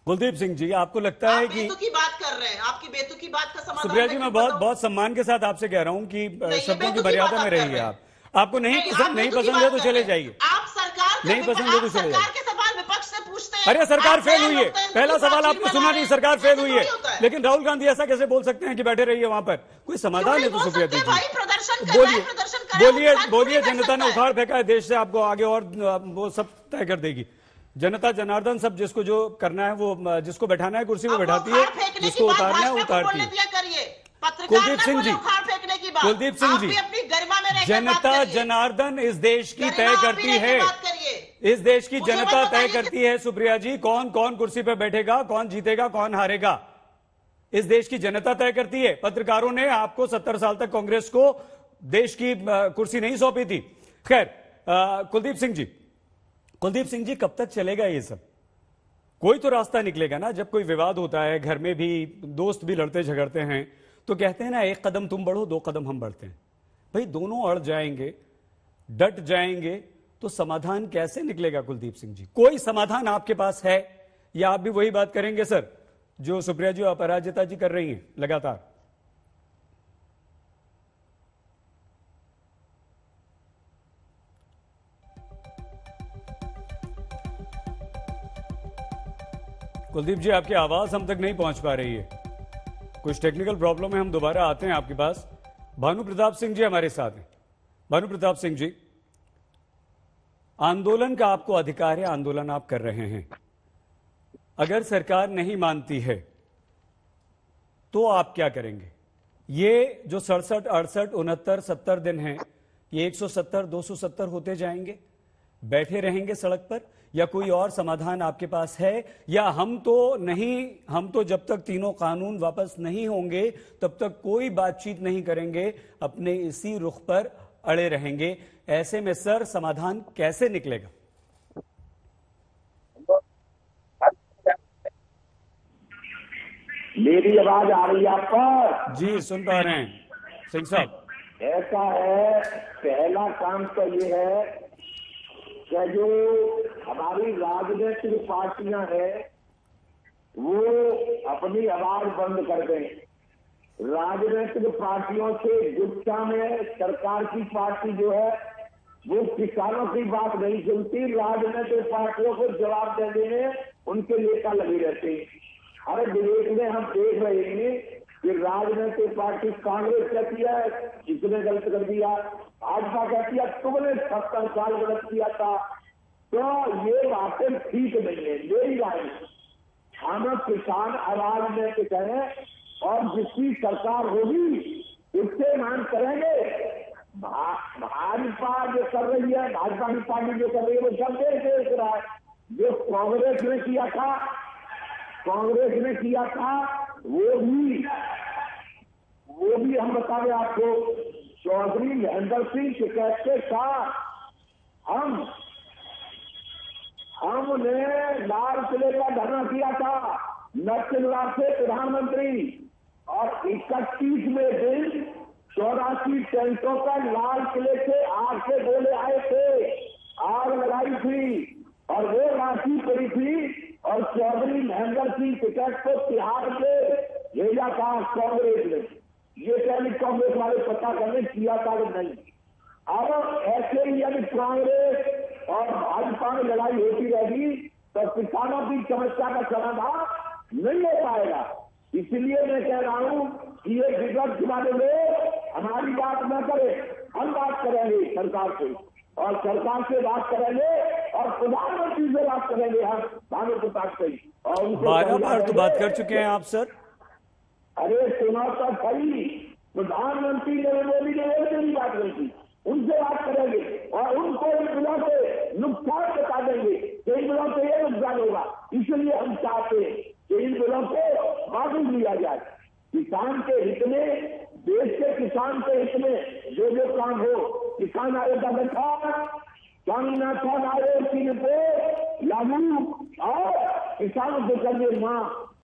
कुलदीप सिंह जी, आपको लगता है कि बेतुकी बात कर रहे हैं, आपकी बेतुकी बात का समाधान सुप्रिया जी, मैं बहुत सम्मान के साथ आपसे कह रहा हूं कि शब्दों की मर्यादा में रहिए। आपको नहीं पसंद है तो चले जाइए। आप सरकार नहीं पसंद है तो चले जाइए। के सवाल विपक्ष से पूछते हैं। अरे सरकार फेल हुई है, पहला सवाल आपने सुना नहीं, सरकार फेल हुई है। लेकिन राहुल गांधी ऐसा कैसे बोल सकते हैं कि बैठे रहिए वहां पर? कोई समाधान है तो सुप्रिया जी बोलिए। जनता ने उखाड़ फेंका है देश से, आपको आगे और वो सब तय कर देगी जनता जनार्दन। सब जिसको जो करना है वो, जिसको बैठाना है कुर्सी को बैठाती है, जिसको उतारना है उतारती है। कुलदीप सिंह जी, जनता जनार्दन इस देश की तय करती है, इस देश की जनता तय करती है सुप्रिया जी, कौन कौन कुर्सी पर बैठेगा, कौन जीतेगा, कौन हारेगा, इस देश की जनता तय करती है। पत्रकारों ने आपको 70 साल तक कांग्रेस को देश की कुर्सी नहीं सौंपी थी। खैर, कुलदीप सिंह जी, कब तक चलेगा ये सब? कोई तो रास्ता निकलेगा ना। जब कोई विवाद होता है, घर में भी दोस्त भी लड़ते झगड़ते हैं, तो कहते हैं ना, एक कदम तुम बढ़ो, 2 कदम हम बढ़ते हैं। भाई दोनों अड़ जाएंगे, डट जाएंगे, तो समाधान कैसे निकलेगा? कुलदीप सिंह जी, कोई समाधान आपके पास है या आप भी वही बात करेंगे सर जो सुप्रिया जी अपराजिता जी कर रही हैं लगातार? कुलदीप जी, आपकी आवाज हम तक नहीं पहुंच पा रही है, कुछ टेक्निकल प्रॉब्लम है। हम दोबारा आते हैं आपके पास। भानु प्रताप सिंह जी हमारे साथ हैं। भानु प्रताप सिंह जी, आंदोलन का आपको अधिकार है, आंदोलन आप कर रहे हैं। अगर सरकार नहीं मानती है तो आप क्या करेंगे? ये जो 67, 68, 69, 70 दिन हैं, ये 170, 270 होते जाएंगे? बैठे रहेंगे सड़क पर, या कोई और समाधान आपके पास है? या हम तो जब तक तीनों कानून वापस नहीं होंगे तब तक कोई बातचीत नहीं करेंगे, अपने इसी रुख पर अड़े रहेंगे? ऐसे में सर समाधान कैसे निकलेगा? मेरी आवाज आ रही है आपको? जी, सुन पा रहे हैं सिंह साहब। ऐसा है, पहला काम तो ये है कि जो हमारी राजनीतिक पार्टियां हैं वो अपनी आवाज बंद कर दें। राजनीतिक पार्टियों से गुस्सा में सरकार की पार्टी जो है वो किसानों की बात नहीं सुनती, राजनीतिक पार्टियों को जवाब देने में उनके नेता लगे रहते हैं। हर विवेक में हम देख रहे हैं कि राजनीतिक पार्टी कांग्रेस कहती है इसने गलत कर दिया, भाजपा कहती है तुमने 70 साल गलत किया था। तो ये बातें ठीक नहीं है। मेरी राय हम किसान आवाज में कहें और जिसकी सरकार होगी उससे मांग करेंगे। भाजपा जो कर रही है, भाजपा की पार्टी जो कर रही है वो सब देख रहा है। जो कांग्रेस ने किया था वो भी हम बता दें आपको, चौधरी महेंद्र सिंह शिकायत के साथ हमने लाल किले का धरना किया था, नरसिंहराव से प्रधानमंत्री, और 31 में दिन 84 टेंटों पर लाल किले से आग के गोले आए थे, आग लगाई थी और वो राशि पड़ी थी, और चौधरी महेंद्र सिंह टिकट को तिहाड़ के भेजा था कांग्रेस ने। ये पहले कांग्रेस वाले पता करने किया था कि नहीं। अब ऐसे ही यदि कांग्रेस और भाजपा में लड़ाई होती रहेगी तो किसानों की समस्या का समाधान नहीं हो पाएगा। इसलिए मैं कह रहा हूं कि ये विगत वाले लोग हमारी बात न करें, हम बात करेंगे सरकार से, और सरकार से बात करेंगे और प्रधानमंत्री से बात करेंगे हम भानु प्रताप से। और 12 बार तो बात कर चुके हैं आप सर। अरे सुना तो सही, प्रधानमंत्री नरेंद्र मोदी ने एक दिन बात नहीं की, उनसे बात करेंगे और उनको इन बिलों से नुकसान बता देंगे कि इन बिलों से ये नुकसान होगा। इसलिए हम चाहते हैं कि इन बिलों को वापस लिया जाए। किसान के हित में, देश के किसान के हित में जो जो काम हो, किसान आयोग का गठन, स्वामीनाथन आयोग की रिपोर्ट लागू और किसानों को करने मां